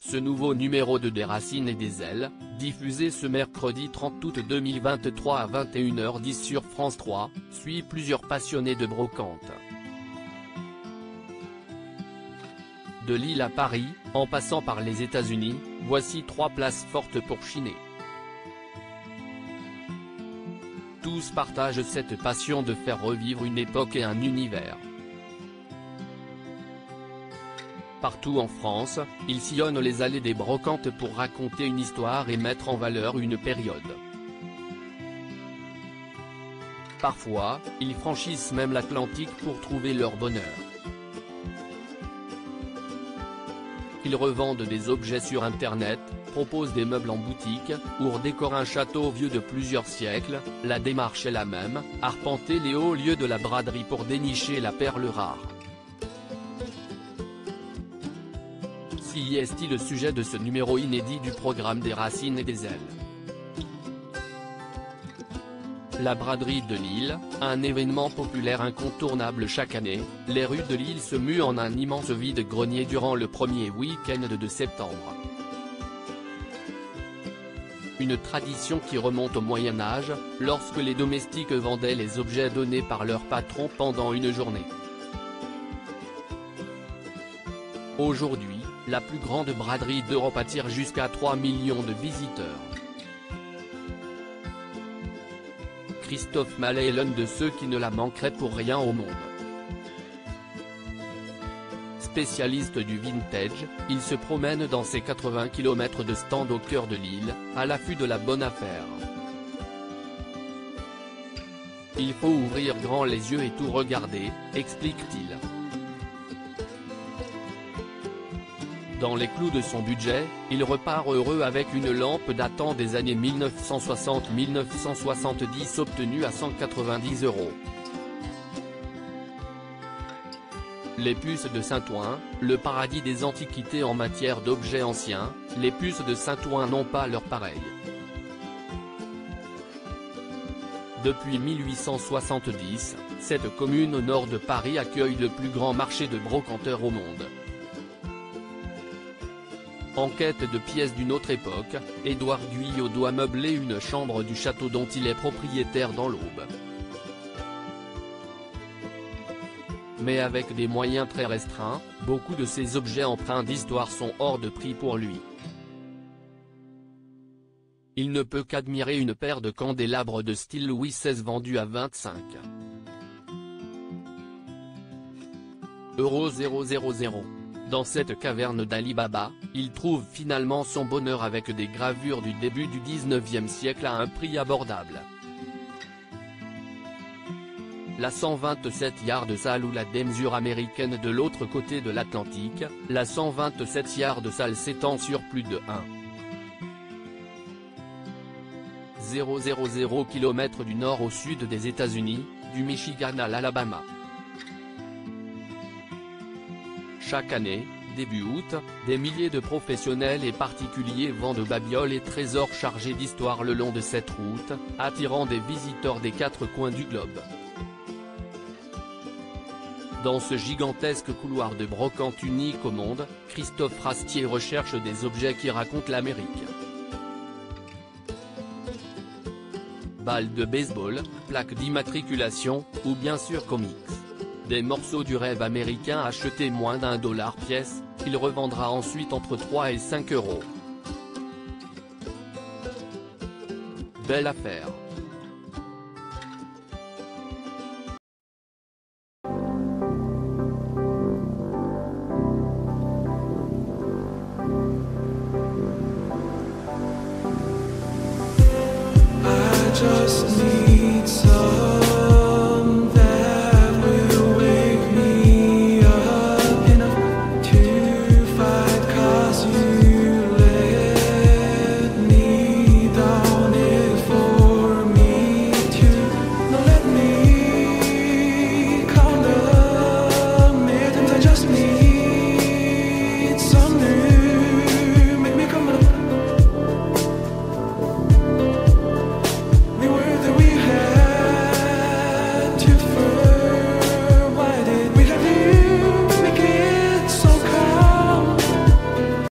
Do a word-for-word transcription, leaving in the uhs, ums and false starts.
Ce nouveau numéro de Des Racines et des Ailes, diffusé ce mercredi trente août deux mille vingt-trois à vingt et une heures dix sur France trois, suit plusieurs passionnés de brocante. De Lille à Paris, en passant par les États-Unis, voici trois places fortes pour chiner. Tous partagent cette passion de faire revivre une époque et un univers. Partout en France, ils sillonnent les allées des brocantes pour raconter une histoire et mettre en valeur une période. Parfois, ils franchissent même l'Atlantique pour trouver leur bonheur. Ils revendent des objets sur Internet, proposent des meubles en boutique, ou redécorent un château vieux de plusieurs siècles. La démarche est la même, arpenter les hauts lieux de la braderie pour dénicher la perle rare. Si est-il le sujet de ce numéro inédit du programme Des Racines et des Ailes. La braderie de Lille, un événement populaire incontournable chaque année, les rues de Lille se muent en un immense vide-grenier durant le premier week-end de septembre. Une tradition qui remonte au Moyen-Âge, lorsque les domestiques vendaient les objets donnés par leur patron pendant une journée. Aujourd'hui, la plus grande braderie d'Europe attire jusqu'à trois millions de visiteurs. Christophe Mallet est l'un de ceux qui ne la manqueraient pour rien au monde. Spécialiste du vintage, il se promène dans ses quatre-vingts kilomètres de stand au cœur de Lille, à l'affût de la bonne affaire. Il faut ouvrir grand les yeux et tout regarder, explique-t-il. Dans les clous de son budget, il repart heureux avec une lampe datant des années mille neuf cent soixante à mille neuf cent soixante-dix obtenue à cent quatre-vingt-dix euros. Les puces de Saint-Ouen, le paradis des antiquités en matière d'objets anciens, les puces de Saint-Ouen n'ont pas leur pareil. Depuis mille huit cent soixante-dix, cette commune au nord de Paris accueille le plus grand marché de brocanteurs au monde. En quête de pièces d'une autre époque, Édouard Guyot doit meubler une chambre du château dont il est propriétaire dans l'Aube. Mais avec des moyens très restreints, beaucoup de ces objets empreints d'histoire sont hors de prix pour lui. Il ne peut qu'admirer une paire de candélabres de style Louis seize vendus à vingt-cinq euros. Dans cette caverne d'Ali Baba, il trouve finalement son bonheur avec des gravures du début du dix-neuvième siècle à un prix abordable. La cent vingt-sept yard salle ou la démesure américaine de l'autre côté de l'Atlantique, la cent vingt-sept yard salle s'étend sur plus de un virgule zéro zéro zéro kilomètres du nord au sud des États-Unis, du Michigan à l'Alabama. Chaque année, début août, des milliers de professionnels et particuliers vendent babioles et trésors chargés d'histoire le long de cette route, attirant des visiteurs des quatre coins du globe. Dans ce gigantesque couloir de brocante unique au monde, Christophe Rastier recherche des objets qui racontent l'Amérique. Balles de baseball, plaques d'immatriculation, ou bien sûr comics. Des morceaux du rêve américain achetés moins d'un dollar pièce, qu'il revendra ensuite entre trois et cinq euros. Belle affaire. I just need some that will wake me up enough to fight, 'cause you let me down it for me to not let me count the minutes. I just need some new, make me come up. We were that we had to first.